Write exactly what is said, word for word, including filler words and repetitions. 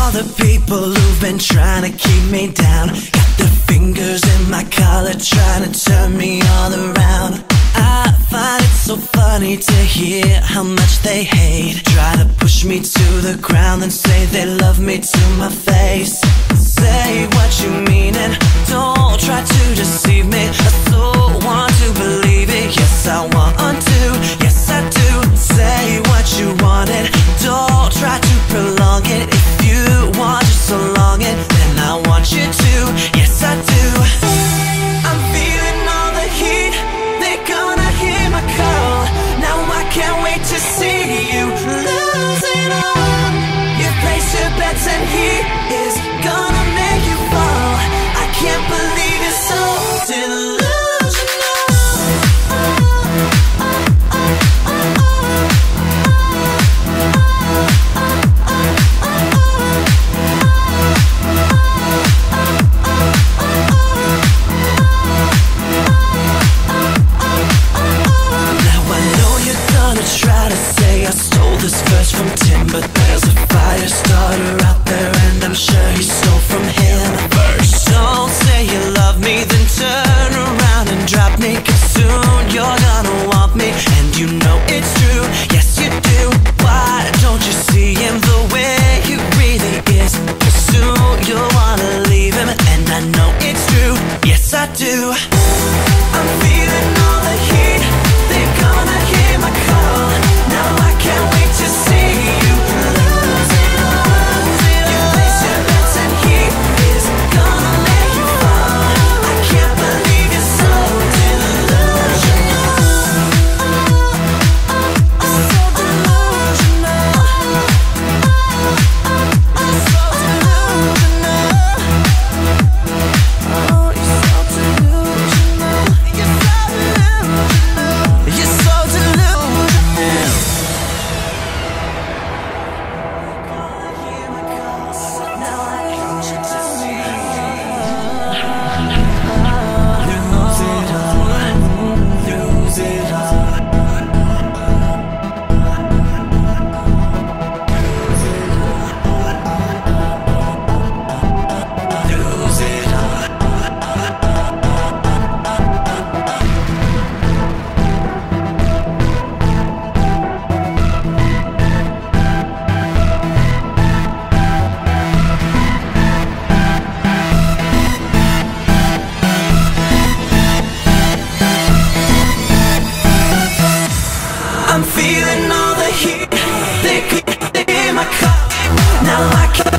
all the people who've been trying to keep me down. Got their fingers in my collar trying to turn me all around. I find it so funny to hear how much they hate. Try to push me to the ground and say they love me to my face. Say what you mean and don't try to deceive me. I so want to believe it, yes I want to, yes I do. Say what you want and don't try to prolong it. If you want just so long it, then I want you to, yes I do. I'm feeling all the heat, they're gonna hear my call. Now I can't wait to see you lose it all. You place your bets and he is gonna make you fall. I can't believe it's so delusional. Try to say I stole this verse from Tim, but there's a fire starter out there and I'm sure he stole from him. First, don't say you love me, then turn around and drop me, 'cause soon you're gonna want me, and you know it's true, yes you do. Why don't you see him the way he really is? 'Cause soon you'll wanna leave him, and I know it's true, yes I do. I'm feeling all the heat, they're gonna hear my call. Now I can't wait to see you lose it all. You place your bets and he is gonna let you fall. I can't believe you're so delusional. I'm so delusional. I'm so delusional. Oh, you're so delusional. You're so delusional. You're so delusional. I'm feeling all the heat, they could hear my call. Now I can't